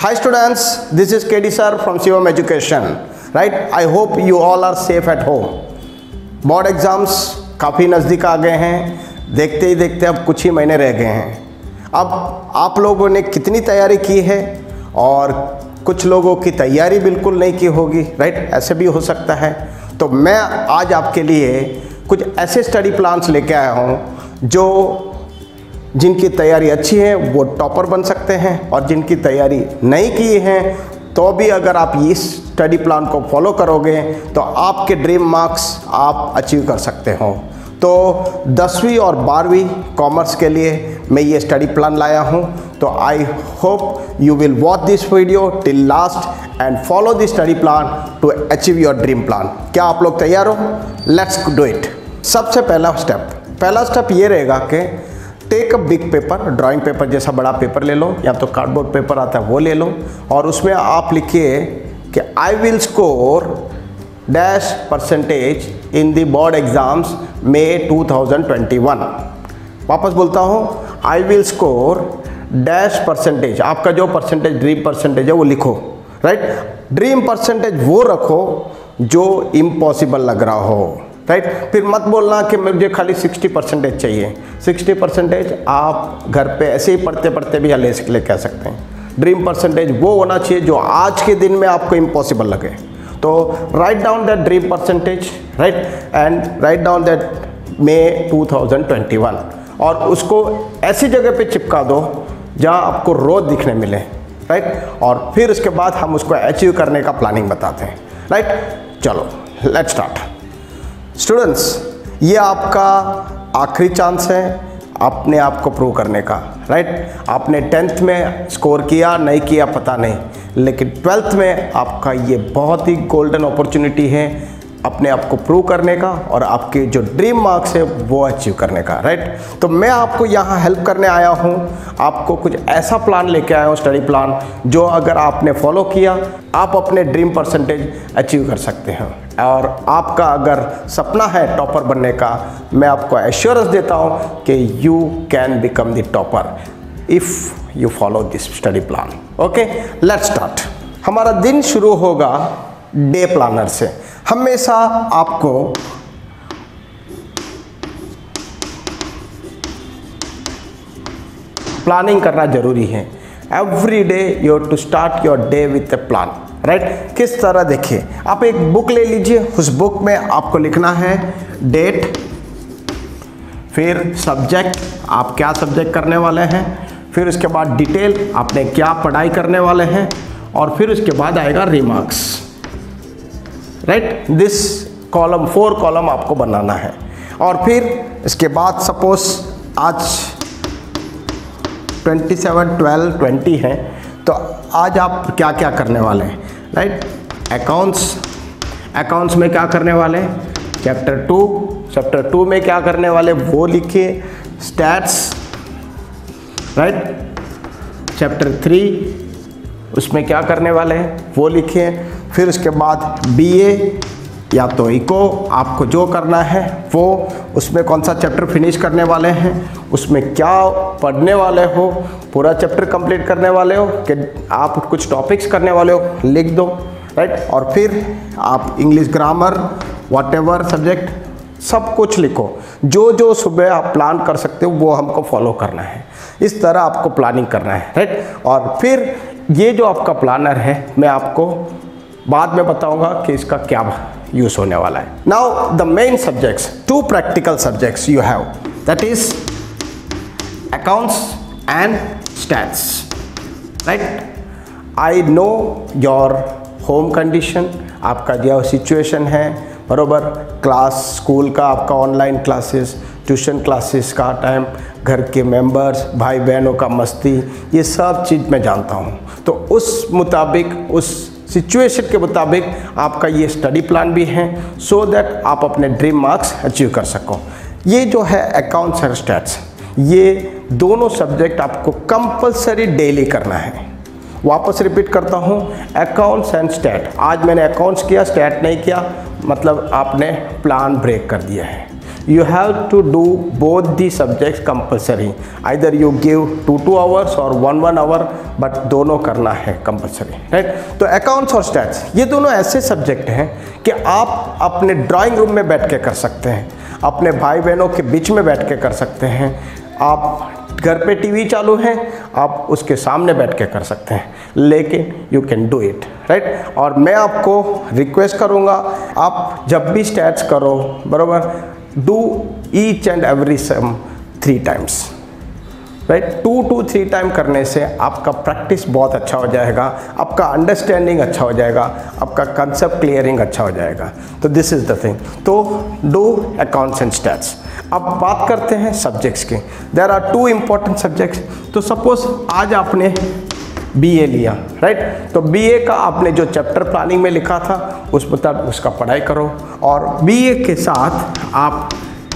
Hi students, this is KD sir from Shivam Education. Right? I hope you all are safe at home. Board exams काफ़ी नज़दीक आ गए हैं, देखते ही देखते अब कुछ ही महीने रह गए हैं। अब आप लोगों ने कितनी तैयारी की है और कुछ लोगों की तैयारी बिल्कुल नहीं की होगी, राइट? ऐसे भी हो सकता है। तो मैं आज आपके लिए कुछ ऐसे स्टडी प्लान्स लेके आया हूँ जो जिनकी तैयारी अच्छी है वो टॉपर बन सकते हैं, और जिनकी तैयारी नहीं की है तो भी अगर आप इस स्टडी प्लान को फॉलो करोगे तो आपके ड्रीम मार्क्स आप अचीव कर सकते हो। तो 10वीं और 12वीं कॉमर्स के लिए मैं ये स्टडी प्लान लाया हूँ। तो I hope you will watch this video till last and follow this study plan to achieve your dream plan. क्या आप लोग तैयार हो? Let's do it. सबसे पहला स्टेप ये रहेगा कि take a big paper, drawing paper जैसा बड़ा पेपर ले लो, या तो कार्डबोर्ड पेपर आता है वो ले लो, और उसमें आप लिखिए कि I will score dash percentage in the board exams में 2021। वापस बोलता हूँ, I will score dash percentage. आपका जो परसेंटेज ड्रीम परसेंटेज है वो लिखो, राइट? ड्रीम परसेंटेज वो रखो जो इम्पॉसिबल लग रहा हो, राइट? फिर मत बोलना कि मुझे खाली 60% चाहिए। 60% आप घर पे ऐसे ही पढ़ते पढ़ते भी ले कह सकते हैं। ड्रीम परसेंटेज वो होना चाहिए जो आज के दिन में आपको इम्पॉसिबल लगे। तो write down that dream percentage, right, and write down that May 2021, और उसको ऐसी जगह पे चिपका दो जहाँ आपको रोज दिखने मिले, राइट? और फिर उसके बाद हम उसको अचीव करने का प्लानिंग बताते हैं, राइट? चलो लेट्स स्टार्ट। स्टूडेंट्स, ये आपका आखिरी चांस है अपने आप को प्रूव करने का, राइट? आपने 10th में स्कोर किया नहीं किया पता नहीं, लेकिन 12th में आपका ये बहुत ही गोल्डन अपॉर्चुनिटी है अपने आप को प्रूव करने का और आपके जो ड्रीम मार्क्स है वो अचीव करने का, राइट? तो मैं आपको यहाँ हेल्प करने आया हूँ, आपको कुछ ऐसा प्लान लेके आया हूँ, स्टडी प्लान, जो अगर आपने फॉलो किया आप अपने ड्रीम परसेंटेज अचीव कर सकते हैं। और आपका अगर सपना है टॉपर बनने का, मैं आपको एश्योरेंस देता हूँ कि you can become the topper if you follow this study plan. Okay, let's start. हमारा दिन शुरू होगा डे प्लानर से। हमेशा आपको प्लानिंग करना जरूरी है। Every day you have to start your day with a plan, right? किस तरह? देखिए, आप एक बुक ले लीजिए, उस बुक में आपको लिखना है डेट, फिर सब्जेक्ट, आप क्या सब्जेक्ट करने वाले हैं, फिर उसके बाद डिटेल, आपने क्या पढ़ाई करने वाले हैं, और फिर उसके बाद आएगा remarks, right? This column 4 column आपको बनाना है। और फिर इसके बाद सपोज आज 27, 12, 20 है, तो आज आप क्या क्या करने वाले हैं, राइट? अकाउंट्स में क्या करने वाले हैं? चैप्टर 2 में क्या करने वाले वो लिखिए। Stats, right? चैप्टर 3 उसमें क्या करने वाले हैं वो लिखिए। फिर उसके बाद बीए या तो इको, आपको जो करना है वो, उसमें कौन सा चैप्टर फिनिश करने वाले हैं, उसमें क्या पढ़ने वाले हो, पूरा चैप्टर कंप्लीट करने वाले हो कि आप कुछ टॉपिक्स करने वाले हो, लिख दो, राइट? और फिर आप इंग्लिश ग्रामर व्हाटएवर सब्जेक्ट सब कुछ लिखो। जो जो सुबह आप प्लान कर सकते हो वो हमको फॉलो करना है। इस तरह आपको प्लानिंग करना है, राइट? और फिर ये जो आपका प्लानर है मैं आपको बाद में बताऊंगा कि इसका क्या यूज़ होने वाला है। Now the main subjects, 2 practical subjects you have, that is accounts and stats, right? I know your home condition, आपका जो सिचुएशन है, बरोबर? क्लास स्कूल का आपका ऑनलाइन क्लासेस, ट्यूशन क्लासेस का टाइम, घर के मेंबर्स, भाई बहनों का मस्ती, ये सब चीज़ मैं जानता हूँ। तो उस मुताबिक, उस सिचुएशन के मुताबिक आपका ये स्टडी प्लान भी है, सो दैट आप अपने ड्रीम मार्क्स अचीव कर सको। ये जो है अकाउंट्स और स्टैट्स, ये दोनों सब्जेक्ट आपको कंपलसरी डेली करना है। वापस रिपीट करता हूँ, अकाउंट्स एंड स्टैट। आज मैंने अकाउंट्स किया, स्टैट नहीं किया, मतलब आपने प्लान ब्रेक कर दिया है। you have to do both the subjects compulsory, either you give 2 hours or 1 hour, but दोनों करना है compulsory, right? तो accounts और stats ये दोनों ऐसे सब्जेक्ट हैं कि आप अपने ड्राइंग रूम में बैठ के कर सकते हैं, अपने भाई बहनों के बीच में बैठ के कर सकते हैं, आप घर पे टीवी चालू है आप उसके सामने बैठ के कर सकते हैं, लेकिन you can do it, right? और मैं आपको रिक्वेस्ट करूँगा, आप जब भी स्टैट्स करो, बराबर, do each and every some 3 times, right? 2 to 3 time करने से आपका प्रैक्टिस बहुत अच्छा हो जाएगा, आपका अंडरस्टैंडिंग अच्छा हो जाएगा, आपका कंसेप्ट क्लियरिंग अच्छा हो जाएगा। तो दिस इज़ द थिंग। तो डू अकाउंट्स एंड स्टैट्स। अब बात करते हैं सब्जेक्ट्स की। There are 2 important subjects. तो सपोज आज आपने BA लिया, राइट? तो BA का आपने जो चैप्टर प्लानिंग में लिखा था उस मुताबिक उसका पढ़ाई करो, और BA के साथ आप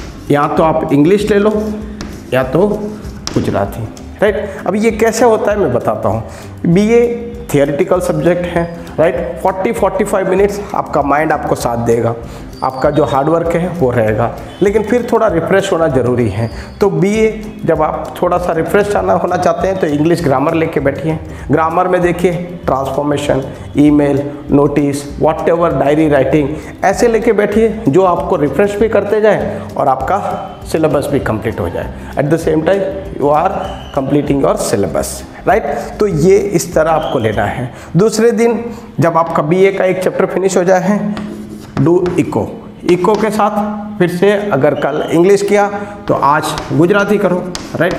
या तो आप इंग्लिश ले लो या तो गुजराती, राइट? अब ये कैसे होता है मैं बताता हूँ। BA थियोरिटिकल सब्जेक्ट है, राइट? 40-45 मिनट्स आपका माइंड आपको साथ देगा, आपका जो हार्डवर्क है वो रहेगा, लेकिन फिर थोड़ा रिफ़्रेश होना ज़रूरी है। तो BA जब आप थोड़ा सा रिफ़्रेश होना चाहते हैं तो इंग्लिश ग्रामर लेके बैठिए। ग्रामर में देखिए transformation, email, notice, whatever, diary writing, ऐसे लेके बैठिए जो आपको रिफ़्रेश भी करते जाए और आपका सिलेबस भी कंप्लीट हो जाए। At the same time you are completing your syllabus, right? तो ये इस तरह आपको लेना है। दूसरे दिन जब आपका BA का एक चैप्टर फिनिश हो जाए, डू इको के साथ फिर से अगर कल इंग्लिश किया तो आज गुजराती करो, राइट?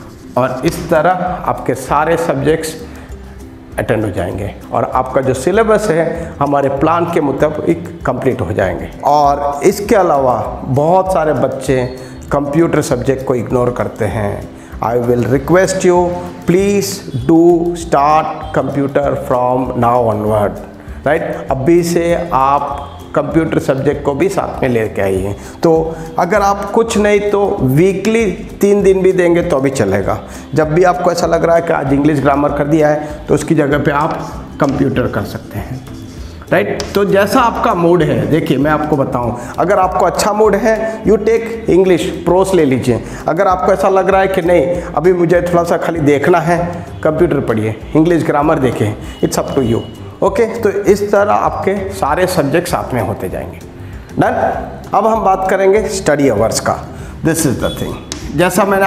और इस तरह आपके सारे सब्जेक्ट्स अटेंड हो जाएंगे और आपका जो सिलेबस है हमारे प्लान के मुताबिक कंप्लीट हो जाएंगे। और इसके अलावा बहुत सारे बच्चे कंप्यूटर सब्जेक्ट को इग्नोर करते हैं। I will request you, please do start computer from now onward, right? अभी से आप कंप्यूटर सब्जेक्ट को भी साथ में लेके आइए। तो अगर आप कुछ नहीं तो वीकली 3 दिन भी देंगे तो भी चलेगा। जब भी आपको ऐसा लग रहा है कि आज इंग्लिश ग्रामर कर दिया है तो उसकी जगह पे आप कंप्यूटर कर सकते हैं, राइट? तो जैसा आपका मूड है, देखिए मैं आपको बताऊं, अगर आपको अच्छा मूड है यू टेक इंग्लिश प्रोस ले लीजिए। अगर आपको ऐसा लग रहा है कि नहीं अभी मुझे थोड़ा सा खाली देखना है, कंप्यूटर पढ़िए, इंग्लिश ग्रामर देखें, it's up to you. Okay, तो इस तरह आपके सारे सब्जेक्ट साथ में होते जाएंगे। डन। अब हम बात करेंगे स्टडी आवर्स का। दिस इज द थिंग, जैसा मैंने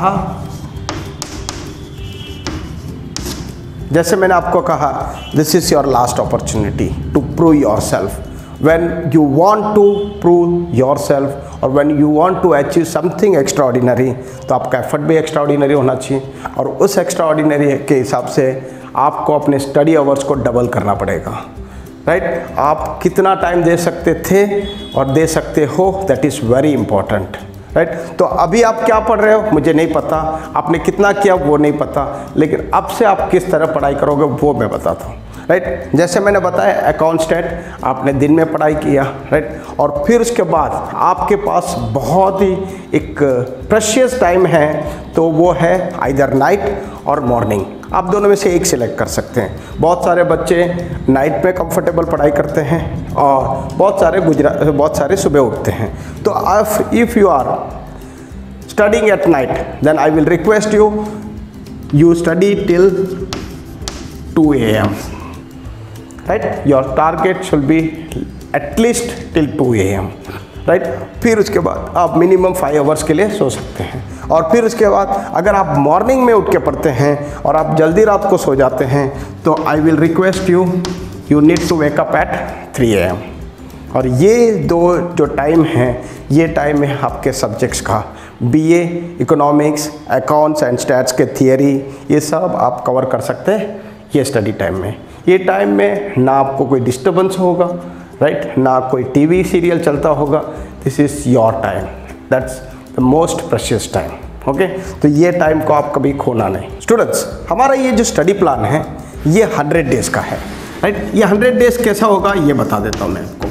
आपको कहा, this is your last opportunity to prove yourself. when you want to prove yourself और when you want to achieve something extraordinary, तो आपका एफर्ट भी एक्स्ट्राऑर्डिनरी होना चाहिए और उस एक्स्ट्राऑर्डिनरी के हिसाब से आपको अपने स्टडी आवर्स को डबल करना पड़ेगा, राइट? आप कितना टाइम दे सकते थे और दे सकते हो, that is very important, right? तो अभी आप क्या पढ़ रहे हो मुझे नहीं पता, आपने कितना किया वो नहीं पता, लेकिन अब से आप किस तरह पढ़ाई करोगे वो मैं बताता हूँ, राइट? जैसे मैंने बताया अकाउंट स्टेट आपने दिन में पढ़ाई किया, राइट? और फिर उसके बाद आपके पास बहुत ही एक प्रेशियस टाइम है, तो वो है आइदर नाइट और मॉर्निंग। आप दोनों में से एक सिलेक्ट कर सकते हैं। बहुत सारे बच्चे नाइट में कंफर्टेबल पढ़ाई करते हैं और बहुत सारे सुबह उठते हैं। तो if you are studying at night then I will request you study till 2 AM, right? Your target should be at least till 2 AM, right? फिर उसके बाद आप मिनिमम 5 आवर्स के लिए सो सकते हैं। और फिर उसके बाद अगर आप मॉर्निंग में उठ के पढ़ते हैं और आप जल्दी रात को सो जाते हैं तो I will request you need to wake up at 3 AM। और ये दो जो टाइम है, ये टाइम है आपके सब्जेक्ट्स का। BA economics, accounts and stats के थियरी, ये सब आप कवर कर सकते हैं ये स्टडी टाइम में। ये टाइम में ना आपको कोई डिस्टर्बेंस होगा, राइट? ना कोई टीवी सीरियल चलता होगा। This is your time, that's the most precious time, okay? तो ये टाइम को आप कभी खोना नहीं। स्टूडेंट्स, हमारा ये जो स्टडी प्लान है ये 100 डेज़ का है, राइट? ये 100 डेज़ कैसा होगा ये बता देता हूँ मैं आपको।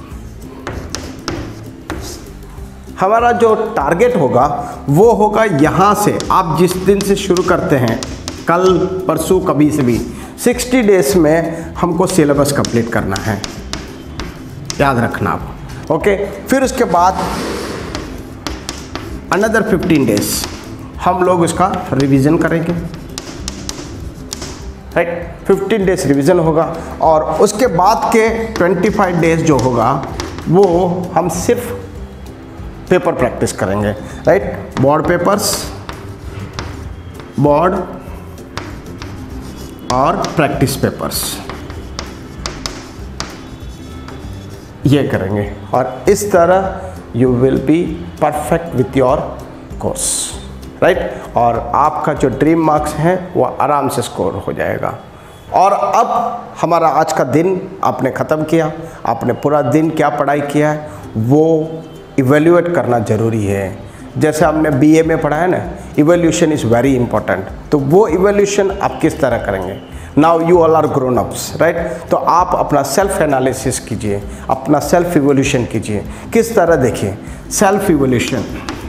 हमारा जो टारगेट होगा वो होगा यहाँ से, आप जिस दिन से शुरू करते हैं, कल परसों कभी से भी 60 डेज़ में हमको सिलेबस कंप्लीट करना है, याद रखना आप, ओके? फिर उसके बाद अनदर 15 डेज हम लोग इसका रिवीजन करेंगे, राइट। 15 डेज रिवीजन होगा और उसके बाद के 25 डेज जो होगा वो हम सिर्फ पेपर प्रैक्टिस करेंगे, राइट। बोर्ड पेपर्स, बोर्ड और प्रैक्टिस पेपर्स ये करेंगे और इस तरह you will be perfect with your course, right. और आपका जो ड्रीम मार्क्स हैं वो आराम से स्कोर हो जाएगा। और अब हमारा आज का दिन आपने ख़त्म किया, आपने पूरा दिन क्या पढ़ाई किया है वो इवेल्युएट करना ज़रूरी है। जैसे हमने बीए में पढ़ा है ना, इवेल्यूशन इज़ वेरी इंपॉर्टेंट, तो वो इवेल्यूशन आप किस तरह करेंगे। Now you all are grown ups, right. तो आप अपना सेल्फ एनालिसिस कीजिए, अपना सेल्फ इवोल्यूशन कीजिए। किस तरह देखिए सेल्फ इवोल्यूशन,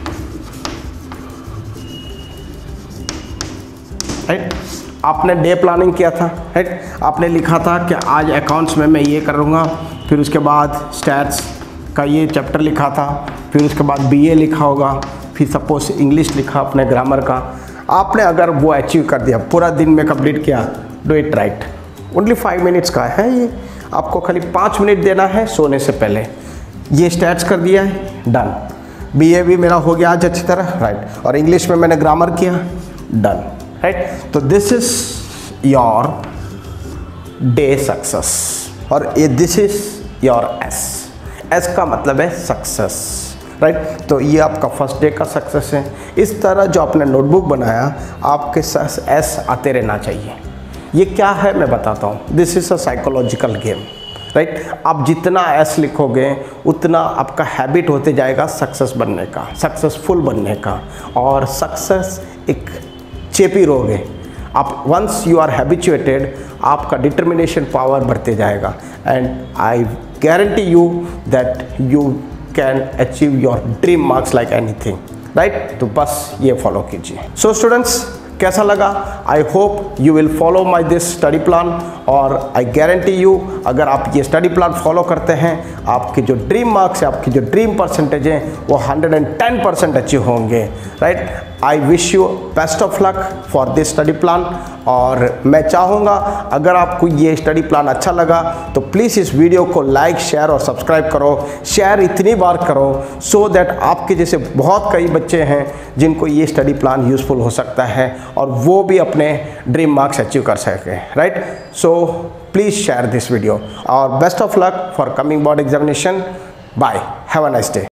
राइट। आपने डे प्लानिंग किया था, राइट। आपने लिखा था कि आज अकाउंट्स में मैं ये करूँगा, फिर उसके बाद स्टैट्स का ये चैप्टर लिखा था, फिर उसके बाद बीए लिखा होगा, फिर सपोज इंग्लिश लिखा अपने ग्रामर का। आपने अगर वो अचीव कर दिया, पूरा दिन में कंप्लीट किया, do it right. Only 5 minutes का है ये, आपको खाली 5 मिनट देना है सोने से पहले। ये स्टैट्स कर दिया है, डन। बीए भी मेरा हो गया आज अच्छी तरह, राइट। और इंग्लिश में मैंने ग्रामर किया, डन, राइट। तो this is your day success और ये दिस इज योर एस का मतलब है सक्सेस, राइट। तो ये आपका फर्स्ट डे का सक्सेस है। इस तरह जो आपने नोटबुक बनाया आपके एस आते रहना चाहिए। ये क्या है मैं बताता हूँ। This is a psychological game, right. आप जितना एस लिखोगे उतना आपका हैबिट होते जाएगा सक्सेस बनने का, सक्सेसफुल बनने का। और सक्सेस एक चेपी रोग है। आप वंस यू आर हैबिचुएटेड आपका डिटर्मिनेशन पावर बढ़ते जाएगा and I guarantee you that you can achieve your dream marks like anything, right. तो बस ये फॉलो कीजिए। सो स्टूडेंट्स, कैसा लगा? I hope you will follow my this study plan और आई गारंटी यू अगर आप ये स्टडी प्लान फॉलो करते हैं आपके जो ड्रीम मार्क्स है, आपकी जो ड्रीम परसेंटेज है वो 110% अचीव होंगे, राइट। I wish you best of luck for this study plan. और मैं चाहूँगा अगर आपको ये स्टडी प्लान अच्छा लगा तो प्लीज़ इस वीडियो को लाइक, शेयर और सब्सक्राइब करो। शेयर इतनी बार करो सो दैट आपके जैसे बहुत कई बच्चे हैं जिनको ये स्टडी प्लान यूज़फुल हो सकता है और वो भी अपने ड्रीम मार्क्स अचीव कर सकें, right. So please share this video और best of luck for coming board examination. Bye, have a nice day.